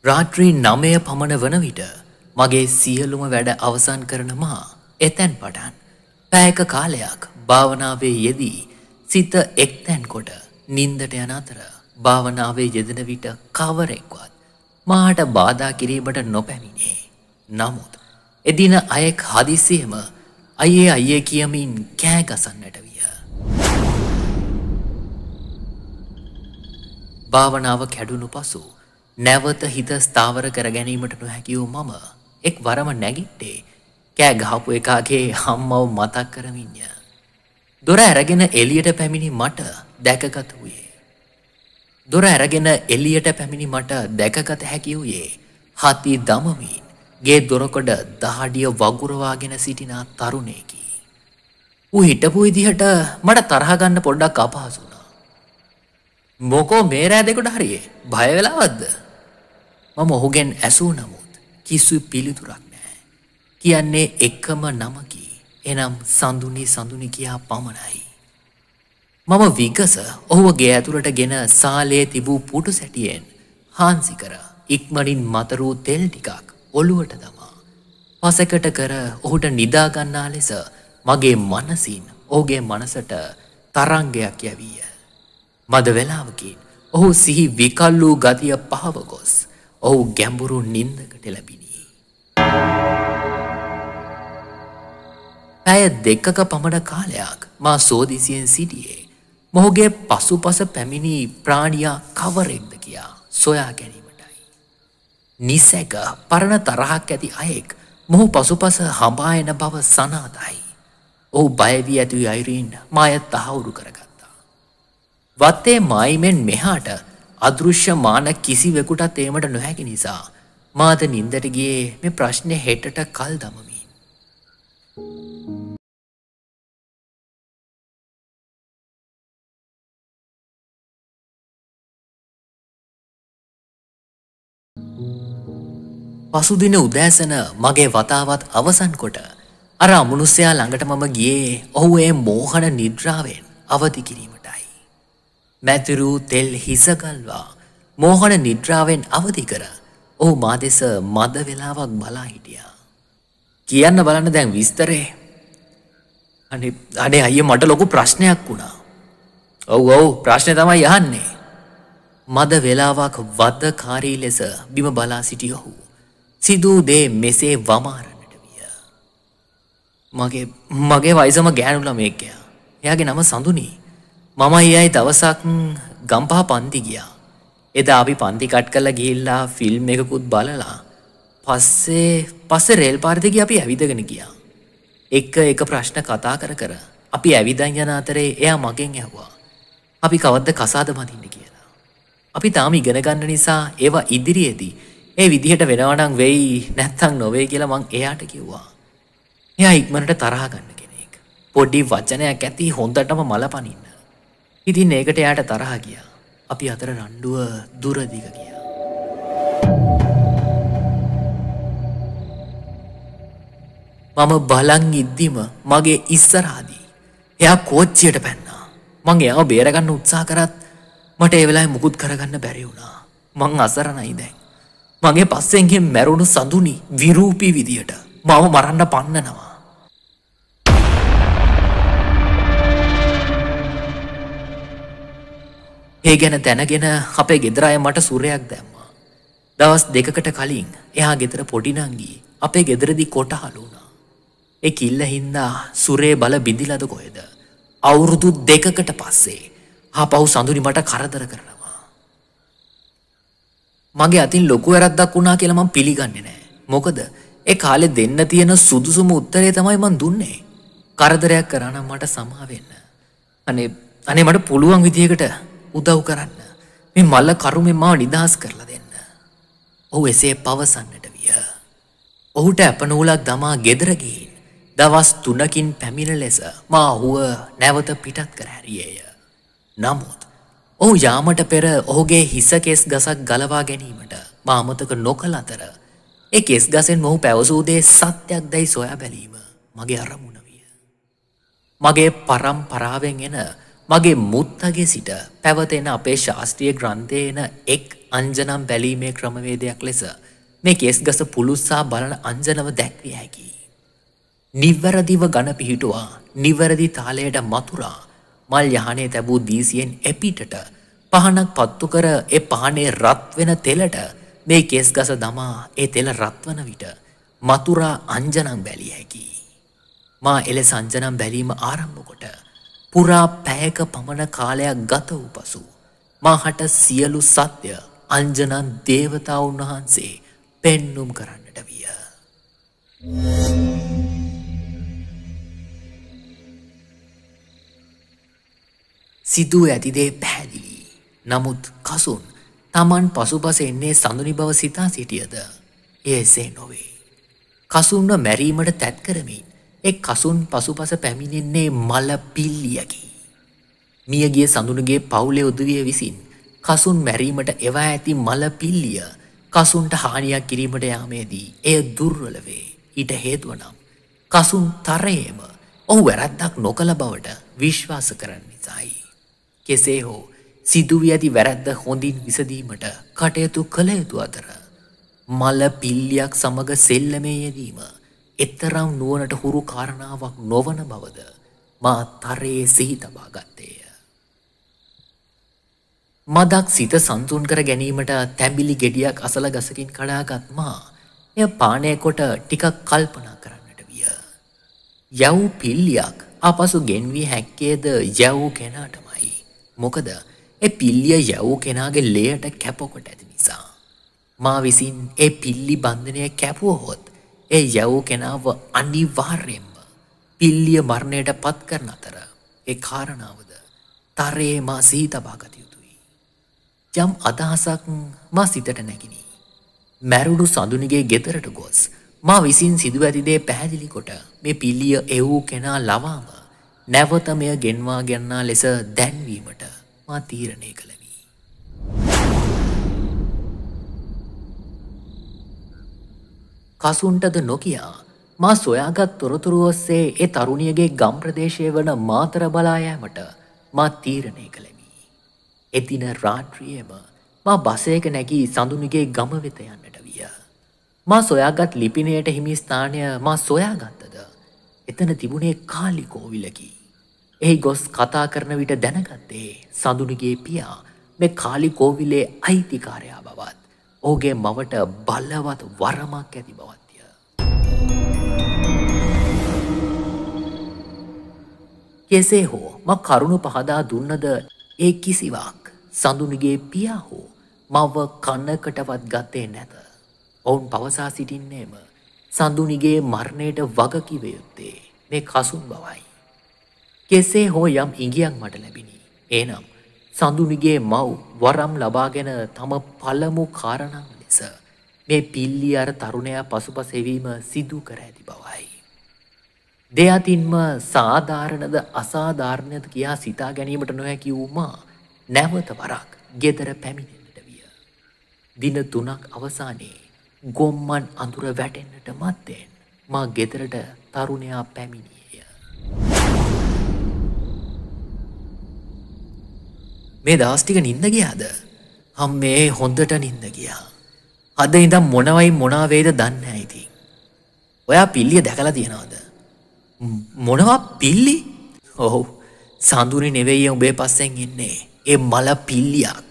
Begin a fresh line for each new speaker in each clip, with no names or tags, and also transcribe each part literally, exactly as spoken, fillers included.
රාත්‍රී නවය පමණ වන විට මගේ සියලුම වැඩ අවසන් කරන මා එතැන් පටන් පැයක කාලයක් භාවනාවේ යෙදී සිත එක්තැන් කොට නින්දට යන අතර භාවනාවේ යෙදෙන විට කවරෙක්වත් මාට බාධා කිරීමට නොපැමිණේ. නමුත් එදින අයෙක් හදිසියෙම අයියේ අයියේ කියමින් කෑ ගසන්නට විය. භාවනාව කැඩුණු පසු නැවත හිත ස්ථාවර කර ගැනීමට නොහැකි වූ මම එක් වරම නැගිට්ටේ කෑ ගහපු එකාගේ අම්මව මතක් කරමින්ය. දොර ඇරගෙන එළියට පැමිණි මට දැකගත වූයේ. දොර ඇරගෙන එළියට පැමිණි මට දැකගත හැකි වූයේ හති දමමින් ගේ දොරකඩ දහඩිය වගුරවාගෙන සිටින තරුණයෙකි. ඌ හිටපු විදිහට මට තරහ ගන්න පොඩ්ඩක් අපහසු වුණා. මොකෝ මේ රෑ දෙකට හරියේ බය වෙලාවද්ද? මම ඔහුගෙන් ඇසූ නමුත් කිසි පිළිතුරක් නැහැ. කියන්නේ එකම නමකි. එනම් සඳුනි සඳුනි කියා පමණයි. මම විගස ඔහුව ගේ ඇතුළට ගෙන සාලේ තිබූ පුටු සැටියෙන් හාන්සි කර ඉක්මනින් මතරූ තෙල් ටිකක් ඔළුවට දමා පසෙකට කර ඔහුට නිදා ගන්නා ලෙස මගේ මනසින් ඔහුගේ මනසට තරංගයක් යැවිය. මද වේලාවකින් ඔහු සිහි විකල් වූ ගතිය පහව ගොස් ඔහු ගැඹුරු නින්දකට ලැබිනි. පැය දෙකක පමණ කාලයක් මා සෝදිසියෙන් සිටියේ මොහුගේ පසුපස පැමිණි ප්‍රාණියා කවරෙක්ද කියා සොයා ගැනීමටයි. නිසැක පරණ තරහක් ඇති අයෙක් මොහු පසුපස හඹා එන බව සනාතයි. ඔහු බය වී ඇති අයුරින් මාය තහවුරු කරගත්තා. වත්තේ මායිමෙන් මෙහාට අදෘශ්‍යමාන කිසිවෙකුටත් ඒමට නොහැකි නිසා මාද නින්දට ගියේ මේ ප්‍රශ්නේ හෙටට කල් දමමින්. පසුදින උදෑසන මගේ වතාවත් අවසන් කොට අර අමනුෂ්‍යයා ළඟට මම ගියේ ඔහු ඒ මෝහන නිද්‍රාවෙන් අවදි කිරීමටයි. මැතිරු තෙල් හිසගල්වා මෝහන නිද්‍රාවෙන් අවදි කර ඔහු මා දෙස මද වෙලාවක් බලා හිටියා. කියන්න බලන්න දැන් විස්තරේ. අනේ අනේ අයියේ මට ලොකු ප්‍රශ්නයක් වුණා. ඔව් ඔව් ප්‍රශ්නේ තමයි අහන්නේ. මද වෙලාවක් වදකාරී ලෙස බිම බලා සිටි ඔහු සිදූ දේ මෙසේ වමාරන්නට විය. මගේ මගේ වයසම ගෑනු ළමයෙක්යා. එයාගේ නම සඳුනි. මම එයයි දවසක් ගම්පහ පන්ති ගියා. එදා අපි පන්ති කට් කරලා ගිහිල්ලා ෆිල්ම් එකකුත් බලලා පස්සේ පස්සේ රේල් පාර දිගේ අපි ඇවිදගෙන ගියා. එක එක ප්‍රශ්න කතා කර කර අපි ඇවිදන් යන අතරේ එයා මගෙන් ඇහුවා අපි කවද්ද කසාද බඳින්න කියලා. අපි තාම ඉගෙන ගන්න නිසා ඒවා ඉදිරියේදී ඒ විදිහට වෙනවා නම් වෙයි නැත්තම් නොවේ කියලා මං එයාට කිව්වා. එයා ඉක්මනට තරහ ගන්න කෙනෙක්. පොඩි වචනයක් ඇති හොඳටම මලපනින්න. ඉතින් ඒකට එයාට තරහ ගියා. අපි අතර රණ්ඩුව දුර දිග ගියා. මම බලන් ඉද්දිම මගේ ඉස්සරහදී එයා කෝච්චියට පැන්නා. මං එයාව බේරගන්න උත්සාහ කරත් මට ඒ වෙලාවේ මුකුත් කරගන්න බැරි වුණා. මං අසරණයි දැන්. මගේ පස්සෙන් ගෙන් මැරුණු සඳුනි විරූපී විදියට මාව මරන්න පන්නනවා. ඒ ගැන දැනගෙන අපේ ගෙදර අය මට සුරයක් දැම්මා. දවස් දෙකකට කලින් එහා ගෙදර පොඩි නංගි අපේ ගෙදරදී කොටහලු වුණා. ඒ කිල්ල හින්දා සුරේ බල බිඳිලාද කොහෙද? අවුරුදු දෙකකට පස්සේ ආපහු සඳුනි මට කරදර කරනවා. මගේ අතින් ලොකු වැරද්දක් වුණා කියලා මම පිළිගන්නේ නැහැ. මොකද ඒ කාලේ දෙන්න තියෙන සුදුසුම උත්තරේ තමයි මම දුන්නේ. කරදරයක් කරා නම් මට සමා වෙන්න. අනේ අනේ මට පුළුවන් විදියකට උදව් කරන්න. මේ මල්ල කරුමෙන් මාව නිදහස් කරලා දෙන්න. ඔහු එසේ පවසන්නට විය. ඔහුට අපනූලක් දමා ගෙදර ගිහින් දවස් තුනකින් පැමිණ ලෙස මා ඔහුව නැවත පිටත් කර හැරියේය. නමුත් ඔහු යාමට පෙර ඔහුගේ හිස කෙස් ගසක් ගලවා ගැනීමට මා අමතක නොකළ අතර ඒ කෙස් ගසෙන් මොහු පැවසූ දේ සත්‍යයක් දැයි සොයා බැලීම මගේ අරමුණ විය. මගේ පරම්පරාවෙන් එන මගේ මුත්තගේ සිට පැවතෙන අපේ ශාස්ත්‍රීය ග්‍රන්ථයේ එන එක් අංජනම් බැලීමේ ක්‍රමවේදයක් ලෙස මේ කෙස්ගස පුළුස්සා බලන අංජනව දැක්විය හැකියි. නිවැරදිව ගණ පිහිටුවා නිවැරදි තාලයට මතුරා මල් යහනේ තැබූ දීසියෙන් එපිටට පහනක් පත්තු කර ඒ පහනේ රත් වෙන තෙලට මේ කෙස්ගස දමා ඒ තෙල රත්වන විට මතුරා අංජනම් බැලිය හැකියි. මා එලෙස අංජනම් බැලීම ආරම්භ කොට පුරා පැයක පමණ කාලයක් ගත වූ පසු මාහට සියලු සත්‍ය අංජනන් දේවතාවුන් වහන්සේ පෙන්නුම් කරන්නට විය. සිදුව ඇතිදේ පැහැදිලි. නමුත් කසුන් තමන් පසුපස එන්නේ සඳුනි බව සිතා සිටියද එය එසේ නොවේ. කසුන්ව මැරීමට තැත් කරමින් එක් කසුන් පසුපස පැමිණෙන්නේ මල පිල්ලියකි. මියගිය සඳුනුගේ පවුලේ උදවිය විසින් කසුන් මැරීමට එවා ඇති මල පිල්ලිය කසුන්ට හානියක් කිරීමට යාමේදී එය දුර්වල වේ. ඊට හේතුව නම් කසුන් තරයේම ඔහු වැරැද්දක් නොකළ බවට විශ්වාස කරන නිසායි. කෙසේ හෝ සිදුවී ඇති වැරැද්ද හොඳින් විසඳීමට කටයුතු කළ යුතු අතර මල පිල්ලියක් සමග සෙල්ලමේ යෙදීම එතරම් නුවණට හුරු කාරණාවක් නොවන බවද මා තරයේ සිහි තබා ගත්තේය. මදක් සිත සංසුන් කර ගැනීමට තැඹිලි ගෙඩියක් අසල ගසකින් කඩාගත් මා එය පානය කොට ටිකක් කල්පනා කරන්නට විය. යව් පිල්ලියක් ආපසු ගෙන්විය හැක්කේද යව් කෙනාටමයි. මොකද ඒ පිල්ලිය යව් කෙනාගේ ලේයට කැපකොට ඇති නිසා. මා විසින් ඒ පිල්ලි බන්ධනය කැපුවහොත් ඒ යව් කෙනාව අනිවාර්යෙන්ම පිල්ලිය මරණයට පත් කරන අතර ඒ කාරණාවද තරයේ මා සිහි තබා ගත යුතුයි. යම් අදහසක් මා සිතට නැගිනි. මැරුණු සඳුනිගේ ගෙදරට ගොස් මා විසින් සිදුව ඇති දේ පැහැදිලි කොට මේ පිල්ලිය එවූ කෙනා ලවාම නැවත මෙය ගෙන්වා ගන්නා ලෙස දැන්වීමට මා තීරණය කළෙමි. කසුන්ටද නොකියා මා සොයාගත් තොරතුරු ඔස්සේ ඒ තරුණියගේ ගම් ප්‍රදේශය වන මාතර බලා යෑමට මා තීරණය කළෙමි. එදින රාත්‍රියේම මා බසයක නැගී සඳුනිගේ ගම වෙත යන්නට විය. මා සොයාගත් ලිපිනයට හිමි ස්ථානය මා සොයාගත්තද එතන තිබුණේ කාලි කෝවිලකි. එහි ගොස් කතා කරන විට දැනගත්තේ සඳුනිගේ පියා මේ කාලි කෝවිලේ අයිතිකාරයා බවත් ඔහුගේ මවට බලවත් වරමක් ඇති බවත්ය. කෙසේ හෝ මා කරුණු පහදා දුන්නද ඒ කිසිවක් සඳුනිගේ පියා හෝ මව කනකටවත් ගත්තේ නැත. ඔවුන් පවසා සිටින්නේම සඳුනිගේ මරණයට වග කිව යුත්තේ මේ කසුන් බවයි. කෙසේ හෝ යම් ඉඟියක් මට ලැබිණි. එනම් සඳුනිගේ මව් වරම් ලබාගෙන තම පළමු කාරණාව ලෙස මේ පිල්ලි අර තරුණයා පසුපස එවීම සිදු කර ඇති බවයි. දෙයතින්ම සාධාරණද අසාධාරණද කියා සිතා ගැනීමට නොහැකි වූ මා නැවත වරක් ගෙදර පැමිණෙන්නට විය. දින තුනක් අවසානයේ ගොම්මන් අඳුර වැටෙන්නට මත්තෙන් මා ගෙදරට තරුණයා පැමිණියේය. මේ දවස් ටික නිින්ද ගියාද? අම්මේ හොඳට නිින්ද ගියා. අද ඉඳන් මොනවයි මොනවා වේද දන්නේ නැහැ ඉතින්. ඔයා පිල්ලිය දැකලා තියෙනවද? මොනවා පිල්ලි? ඔව්. සඳුනි නෙවෙයි උඹේ පස්සෙන් ඉන්නේ. ඒ මල පිල්ලියක්.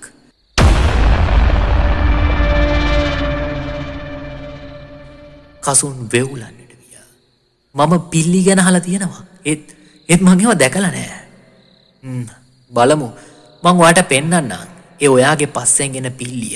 කසුන් වෙවුලන්නට විය. මම පිල්ලි ගැන අහලා තියෙනවා. ඒත් ඒත් මං ඒවා දැකලා නැහැ. හ්ම් බලමු. මං ඔයාට පෙන්නන්නම්. ඒ ඔයාගේ පස්සෙන් එන පිල්ලිය.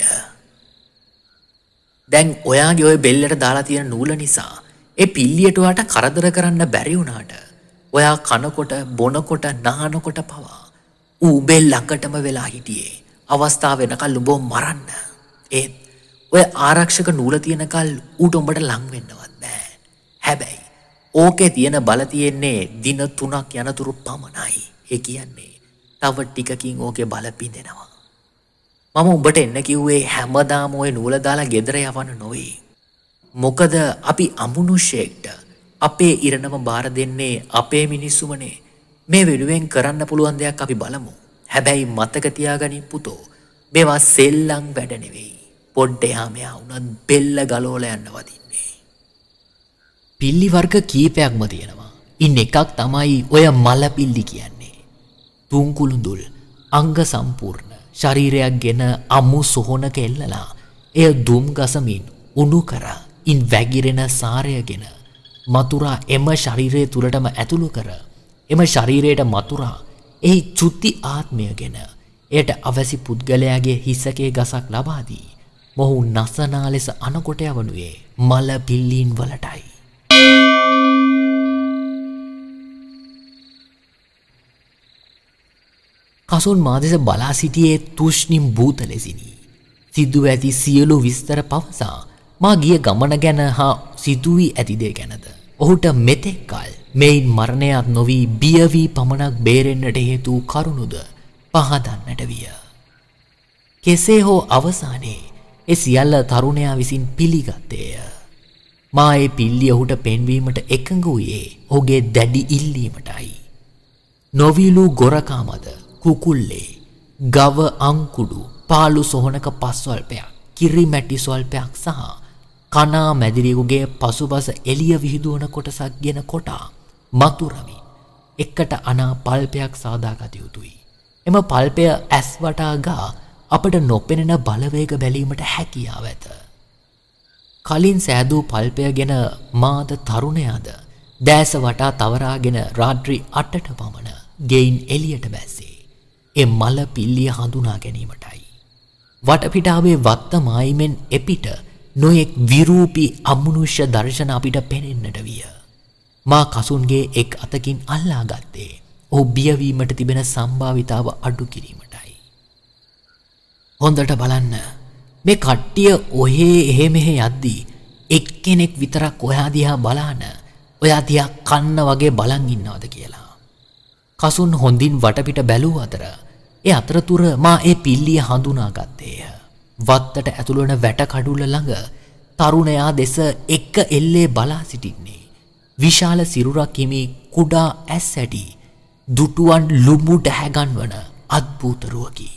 දැන් ඔයාගේ ওই බෙල්ලට දාලා තියෙන නූල නිසා ඒ පිල්ලියට ඔයාට කරදර කරන්න බැරි වුණාට ඔයා කනකොට බොනකොට නානකොට පවා ඌ බෙල් ළඟටම වෙලා හිටියේ. අවස්ථාව වෙනකල් උඹව මරන්න. ඒත් ඔය ආරක්ෂක නූල තියෙනකල් ඌට උඹට ලං වෙන්නවත් බෑ. හැබැයි ඕකේ තියෙන බල තියෙන්නේ දින තුනක් යනතුරු පමණයි. ඒ කියන්නේ තව ටිකකින් ඕකේ බල පිඳෙනවා. මම උඹට එන්න කිව්වේ හැමදාම ওই නූල දාලා ගෙදර යවන්න නොවේ. මොකද අපි අමනුෂ්‍යයෙක්ට අපේ ඉරණම බාර දෙන්නේ අපේ මිනිස්සුමනේ. මේ වෙනුවෙන් කරන්න පුළුවන් දෙයක් අපි බලමු. හැබැයි මතක තියාගනින් පුතෝ. මේවා සෙල්ලම් වැඩ නෙවෙයි. පොඩ්ඩේ යා මෙයා උනත් බෙල්ල ගලවලා යන්න වදින්නේ. පිල්ලි වර්ග කීපයක්ම තියෙනවා. ඉන් එකක් තමයි ඔය මල පිල්ලි කියන්නේ. තුන් කුළුඳුල් අංග සම්පූර්ණ ශරීරයක් ගෙන අමු සොහනක එල්ලලා එය දුම් ගසමින් උණු කර ඉන් වැగిරෙන සාරයගෙන මතුරා එම ශරීරය තුළටම ඇතුළු කර එම ශරීරයට මතුරා එහි චුති ආත්මයගෙන එයට අවැසි පුද්ගලයාගේ හිසකේ ගසක් ලබා දී මොහු නසනා ලෙස අනකොට යවනුයේ මල පිල්ලීන් වලටයි. කසුන් මා දෙස බලා සිටියේ තුෂ්ණිම් භූත ලෙසිනි. සිදුව ඇති සියලු විස්තර පවසා මා ගිය ගමන ගැන හා සිදුවී ඇති දේ ගැනද ඔහුට මෙතෙක් කල මෙයින් මරණයක් නොවී බිය වී පමණක් බේරෙන්නට හේතු කරුණුද පහදන්නට විය. කෙසේ හෝ අවසානයේ ඒ සියල්ල තරුණයා විසින් පිළිගත්තේය. මා ඒ පිල්ලිය ඔහුට පෙන්වීමට එකඟ වූයේ ඔහුගේ දැඩි ඉල්ලීමටයි. නොවිලු ගොරකාමද කුකුල්ලේ ගව අංකුඩු පාලු සොහනක පස්වල්පයක් කිරි මැටි ස්වල්පයක් සහ කනා මැදිරියකුගේ පසුබස එළිය විහිදුවන කොටසක් ගෙන කොටා මතුරමින් එකට අනා පල්පයක් සාදාගත යුතුයි. එම පල්පය ඇස් වටා ගා අපට නොපෙනෙන බලවේග බැලීමට හැකියාව ඇත. කලින් සෑදූ පල්පය ගෙන මාද තරුණයාද දැස වටා තවරාගෙන රාත්‍රී අටට පමණ ගෙයින් එළියට බැස්සේ. ඒ මල පිල්ලිය හඳුනා ගැනීමටයි. වටපිටාවේ වත්ත මායිමෙන් එපිට නොයෙක් විරූපී අමනුෂ්‍ය දර්ශන අපිට පෙනෙන්නට විය. මා කසුන්ගේ එක් අතකින් අල්ලා ගත්තේ ඔහු බියවීමට තිබෙන සම්භාවිතාව අඩු කිරීමටයි. හොඳට බලන්න මේ කට්ටිය ඔහේ එහෙ මෙහෙ යද්දී එක්කෙනෙක් විතරක් ඔයා දිහා බලාන ඔයා දිහා කන්න වගේ බලන් ඉන්නවද කියලා. කසුන් හොඳින් වටපිට බැලූ අතර ඒ අතරතුර මා ඒ පිල්ලිය හඳුනා ගත්තේය. වත්තට ඇතුළු වන වැට කඩුල්ල ළඟ තරුණයා දෙස එක එල්ලේ බලා සිටින්නේ විශාල සිරුරක් හිමි කුඩා ඇස් ඇටි දුටුවන් ලුඹු ඩැහැගන්වන අද්භූත රුවකි.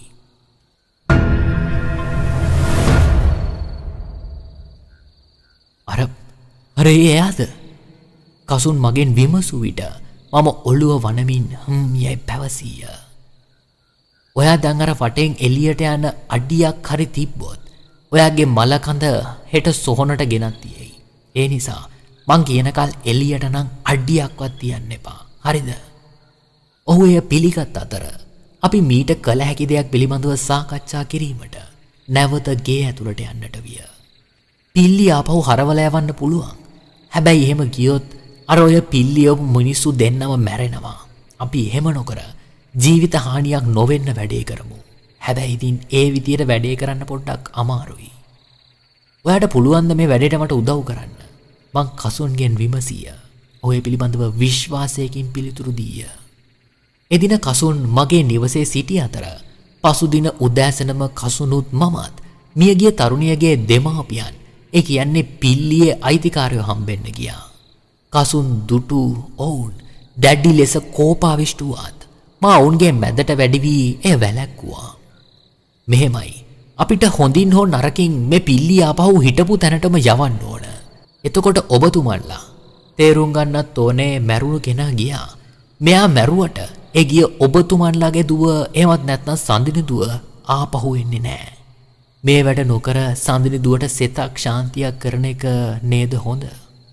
අර අර එයාද? කසුන් මගෙන් විමසූ විට මම ඔළුව වනමින් හම් යයි පැවසීය. ඔයා දැන් අර වටෙන් එළියට යන අඩියක් හරි තිබ්බොත් ඔයාගේ මලකඳ හෙට සොහනට ගෙනත් තියෙයි. ඒ නිසා මං කියනකල් එළියට නම් අඩියක්වත් තියන්න එපා. හරිද? ඔහු එය පිළිගත් අතර අපි මීට කළ හැකි දෙයක් පිළිබඳව සාකච්ඡා කිරීමට නැවත ගේ ඇතුළට යන්නට විය. පිල්ලි ආපහු හරවලා යවන්න පුළුවන්. හැබැයි එහෙම ගියොත් අර ඔය පිල්ලිය මිනිස්සු දෙන්නම මැරෙනවා. අපි එහෙම නොකර ජීවිත හානියක් නොවෙන්න වැඩේ කරමු. හැබැයි ඉතින් ඒ විදියට වැඩේ කරන්න පොඩ්ඩක් අමාරුයි. ඔයාට පුළුවන් ද මේ වැඩේට මට උදව් කරන්න? මං කසුන්ගෙන් විමසීය. ඔය පිළිබඳව විශ්වාසයකින් පිළිතුරු දීය. එදින කසුන් මගේ නිවසේ සිටි අතර පසුදින උදෑසනම කසුනුත් මමත් මියගිය තරුණියගේ දෙමාපියන් ඒ කියන්නේ පිල්ලියේ අයිතිකාරයෝ හම්බෙන්න ගියා. කසුන් දුටු ඔවුන් දැඩි ලෙස කෝපාවිෂ්ඨ වුවත් මා ඔවුන්ගේ මැදට වැඩි වී එය වැළැක්වුවා. මෙහෙමයි, අපිට හොඳින් හෝ නරකින් මේ පිල්ලිය ආපහු හිටපු තැනටම යවන්න ඕන. එතකොට ඔබතුමන්ලා තේරුම් ගන්නත් ඕනේ මැරුණු කෙනා ගියා. මෙයා මැරුවට ඒ ගිය ඔබතුමන්ලාගේ දුව එහෙමත් නැත්නම් සඳිනි දුව ආපහු එන්නේ නැහැ. මේ වැඩ නොකර සඳිනි දුවට සෙතක් ශාන්තියක් කරන එක නේද හොඳ?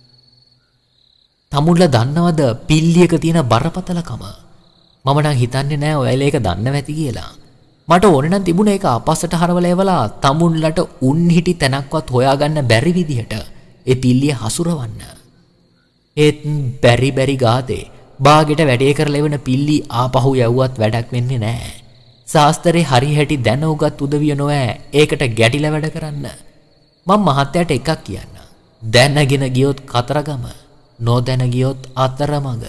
තමුන්ලා දන්නවද පිල්ලියක තියෙන බරපතලකම? මම නම් හිතන්නේ නෑ ඔයාලා ඒක දන්නව ඇති කියලා. මට ඕනේ නම් තිබුණා ඒක අපස්සට හරවලා එවලා තමුන්ලට උන් හිටි තැනක්වත් හොයාගන්න බැරි විදිහට ඒ පිල්ලිය හසුරවන්න. ඒත් බැරි බැරි ගාතේ බාගෙට වැඩේ කරලා එවන පිල්ලි ආපහු යවුවත් වැඩක් වෙන්නේ නෑ. ශාස්ත්‍රේ හරි හැටි දැන උගත් උදවිය නොෑ ඒකට ගැටිලා වැඩ කරන්න. මම මහත්තයාට එකක් කියන්න. දැනගෙන ගියොත් කතරගම, නොදැන ගියොත් අතරමඟ.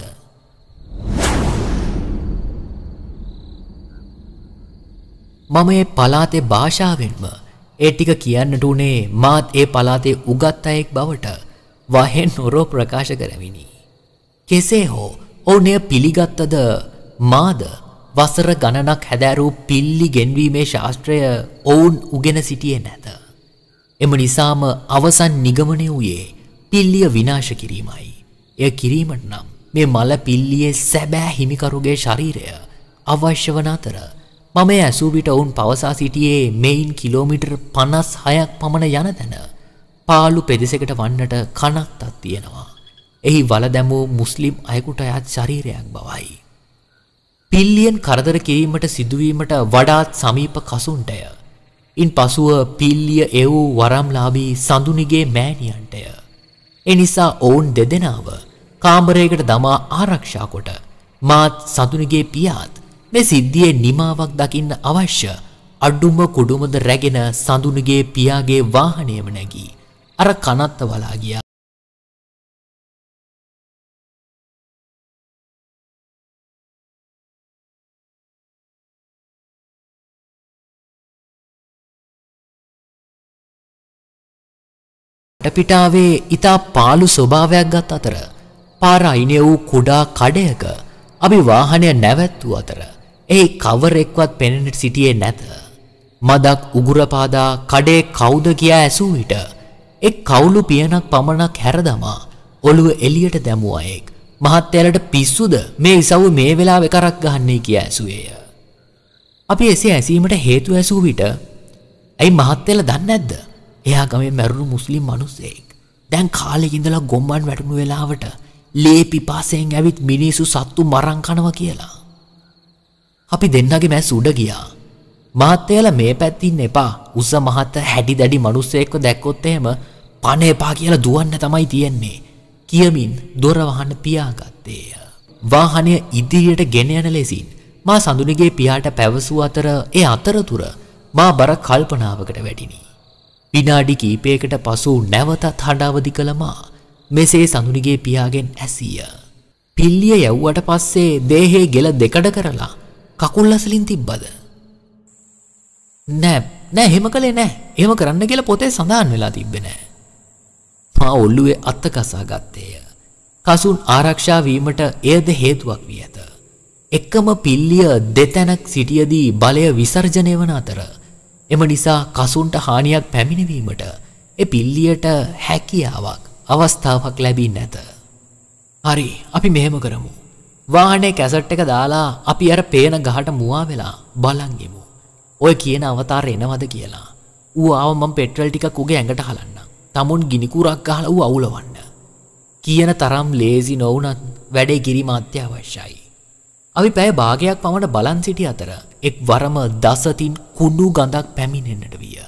මම මේ පලාතේ භාෂාවෙන්ම ඒ ටික කියන්නට උනේ මාත් ඒ පලාතේ උගත් අයෙක් බවට වහෙන් නොරෝ ප්‍රකාශ කරමිනි. කෙසේ හෝ ඔවුන් එය පිළිගත්තද මාද වසර ගණනක් හැදෑරූ පිල්ලි ගෙන්වීමේ ශාස්ත්‍රය ඔවුන් උගෙන සිටියේ නැත. එම නිසාම අවසන් නිගමනය වූයේ පිල්ලිය විනාශ කිරීමයි. එය කිරීමට නම් මේ මල පිල්ලියේ සැබෑ හිමිකරුගේ ශරීරය අවශ්‍ය වන අතර මම ඇසූ විට ඔවුන් පවසා සිටියේ මෙයින් කිලෝමීටර් පනස් හයක් පමණ යන තැන පාළු පෙදෙසකට වන්නට කනක්තක් තියෙනවා. එහි වල දැමූ මුස්ලිම් අයෙකුට අයත් ශරීරයක් බවයි. පිල්ලියෙන් කරදර කිරීමට සිදුවීමට වඩාත් සමීප කසුන්ටය. ඉන් පසුව පිල්ලිය එවූ වරම්ලාභී සඳුනිගේ මෑණියන්ටය. එනිසා ඔවුන් දෙදෙනාව කාමරයකට දමා ආරක්ෂා කොට මාත් සඳුනිගේ පියාත් මේ සිද්ධියේ නිමාවක් දකින්න අවශ්‍ය අඩුම කුඩුමද රැගෙන සඳුනිගේ පියාගේ වාහනයම නැගී අර කනත්ත වලා ගියා. පිටාවේ ඉතා පාළු ස්වභාවයක් ගත් අතර පාර අයිනේ වූ කුඩා කඩයක අපි වාහනය නැවැත්වූ අතර එහි කවරෙක්වත් පෙනෙන්නට සිටියේ නැත. මදක් උගුරපාදා කඩේ කවුද කියා ඇසූ විට එක් කවුළු පියනක් පමණක් හැරදමා ඔළුව එළියට දැමූ අයෙක් මහත්තයාලට පිස්සුද මේ ඉසව්ව මේ වෙලාවේ කරක් ගහන්නේ කියා ඇසුවේය. අපි එසේ ඇසීමට හේතු ඇසූ විට ඇයි මහත්තයාලා දන්නේ නැද්ද? එයා ගමේ මැරුණු මුස්ලිම් මිනිස්සෙක් දැන් කාලෙක ඉඳලා ගොම්බන් වැටුණු වෙලාවට ලේ පිපාසයෙන් ඇවිත් මිනිසු සත්තු මරන් කනවා කියලා. අපි දෙන්නගේ මැස් උඩ ගියා. මහත්තයාලා මේ පැත්තින් එපා. උස මහත හැඩි දැඩි මිනිස්සෙක්ව දැක්කොත් එහෙම පණ එපා කියලා දුවන්න තමයි තියෙන්නේ. කියමින් දොර වහන්න පියාගත්තේය. වාහනය ඉදිරියට ගෙන යන ලෙසින් මා සඳුනිගේ පියාට පැවසූ අතර ඒ අතරතුර මා බර කල්පනාවකට වැටිනි. විනාඩි කීපයකට පසු නැවතත් හඬවදි කළ මා මෙසේ සඳුනිගේ පියාගෙන් ඇසීය. පිල්ලිය යවුවට පස්සේ දේහේ ගෙල දෙකඩ කරලා කකුල් අසලින් තිබ්බද? නෑ නෑ එහෙම කළේ නෑ. එහෙම කරන්න කියලා පොතේ සඳහන් වෙලා තිබ්බේ නෑ. මා ඔළුවේ අත කසා ගත්තේය. කසුන් ආරක්ෂා වීමට එයද හේතුවක් වී ඇත. එකම පිල්ලිය දෙතැනක් සිටියදී බලය විසර්ජනය වන අතර එම නිසා කසුන්ට හානියක් පැමිණවීමට ඒ පිල්ලියට හැකියාවක් අවස්ථාවක් ලැබී නැත. හරි අපි මෙහෙම කරමු. වාහනේ කැසට් එක දාලා අපි අර පේන ගහට මුවා වෙලා බලන් ඉමු. ඔය කියන අවතාරය එනවද කියලා. ඌ ආව මම පෙට්‍රල් ටිකක් උගේ ඇඟට හලන්නම්. තමුන් ගිනි කුරක් ගහලා ඌ අවුලවන්න. කියන තරම් ලේසි නොවුනත් වැඩේ කිරීම අත්‍යවශ්‍යයි. අපි පැය භාගයක් පමණ බලන් සිටි අතර එක් වරම දසතින් කුඩු ගඳක් පැමිණෙන්නට විය.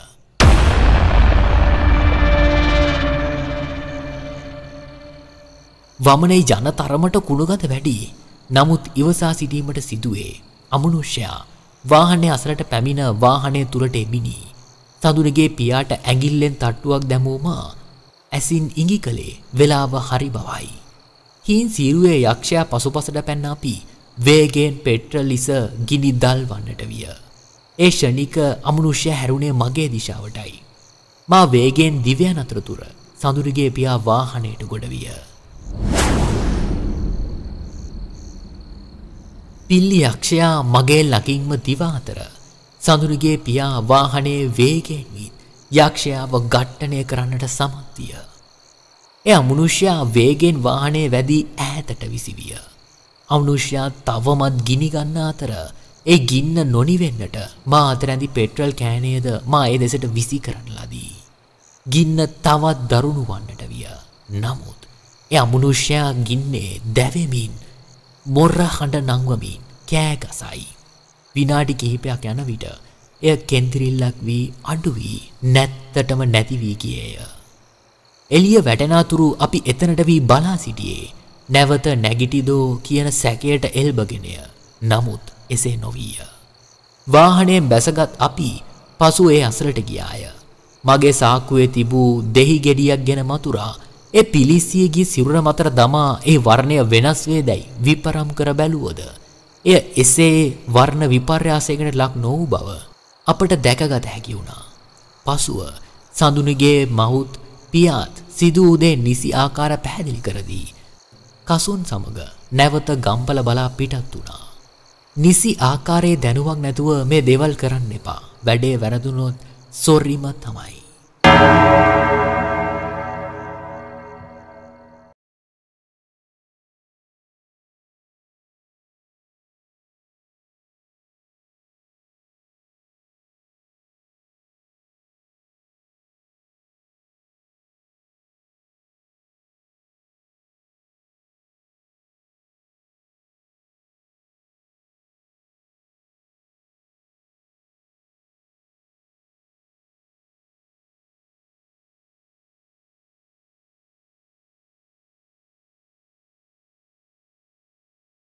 වමනේ ජන තරමට කුණුගඳ වැඩි. නමුත් ඉවසා සිටීමට සිදුවේ. අමනුෂ්‍යයා වාහනේ අසලට පැමිණ වාහනේ තුලට එමිනි. සඳුනිගේ පියාට ඇඟිල්ලෙන් තට්ටුවක් දැමූම ඇසින් ඉඟි කළේ වෙලාව හරි බවයි. හීන් සීරුවේ යක්ෂයා පසුපසට පැන්න අපි වේගයෙන් පෙට්‍රල් ඉස ගිනි දල් වන්නට විය. ඒ ෂණික අමනුෂ්‍ය හැරුණේ මගේ දිශාවටයි. මා වේගයෙන් දිවයන් අතරතුර සඳුනිගේ පියා වාහනයට ගොඩ විය. පිල්ලි යක්ෂයා මගේ ළඟින්ම දිවා අතර සඳුනිගේ පියා වාහනයේ වේගයෙන් විත් යක්ෂයාව ඝට්ටණය කරන්නට සමත් විය. ඒ අමනුෂ්‍යයා වේගෙන් වාහනේ වැදී ඈතට විසිවිය. අමනුෂ්‍යයා තවමත් ගිනි ගන්න අතර ඒ ගින්න නොනිවෙන්නට මා අතරැඳි පෙට්‍රල් කෑනේද මා ඒ දෙසට විසි කරන ලදී. ගින්න තවත් දරුණු වන්නට විය. නමුත් ඒ අමනුෂ්‍යයා ගින්නේ දැවෙමින් මොර හඬ නංවමින් කෑ ගසයි. විනාඩි කිහිපයක් යන විට එය කෙන්තිරිල්ලක් වී අඩු වී නැත්තටම නැති වී ගියේය. එළිය වැටෙනාතුරු අපි එතනට වී බලා සිටියේ. නැවත නැගිටිදෝ කියන සැකයට එල්බගෙනය. නමුත් එසේ නොවීය. වාහනයෙන් බැසගත් අපි පසු ඒ අසලට ගියාය. මගේ සාක්කුවේ තිබූ දෙහි ගෙඩියක් ගෙන මතුරා ඒ පිලිසියගේ සිරුර මතර දමා ඒ වර්ණය වෙනස් වේදැයි විපරම් කර බැලුවද එය එසේ වර්ණ විපර්යාසයකට ලක් නොවූ බව අපට දැකගත හැකි වුණා. පසුව සඳුනිගේ මවුත් පියාත් සිදු වූ දේ නිසි ආකාර පැහැදිලි කර දී කසුන් සමග නැවත ගම්පල බලා පිටත් වුණා. නිසි ආකාරයේ දැනුවක් නැතුව මේ දේවල් කරන්න එපා. වැඩේ වැරදුනොත් සොරිම තමයි.